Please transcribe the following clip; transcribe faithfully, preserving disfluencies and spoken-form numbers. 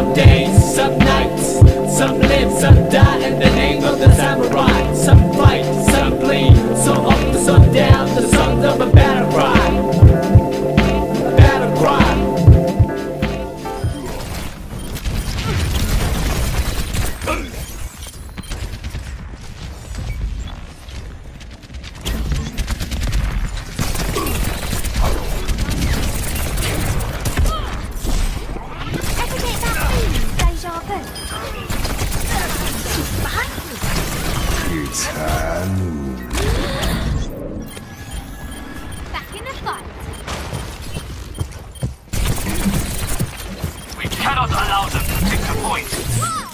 Some days, some nights, some live, some die in the name of the samurai. Some fight, some bleed, some up to some down, the sons of a battle cry. A battle cry. Back in the fight. We cannot allow them to take the point.